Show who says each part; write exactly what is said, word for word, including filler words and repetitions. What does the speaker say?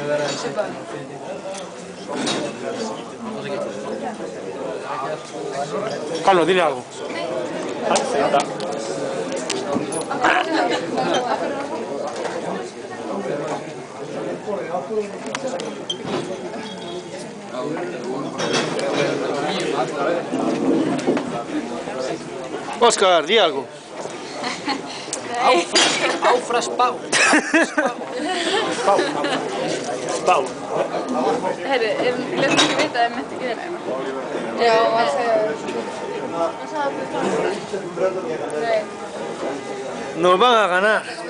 Speaker 1: Carlos, dile algo. Oscar, di algo.
Speaker 2: Aufra spá.
Speaker 1: Spá. Spá.
Speaker 3: Herri, lefum ekki vita að það myndi ekki þeirra. Já, að segja það.
Speaker 1: Nos van a ganar.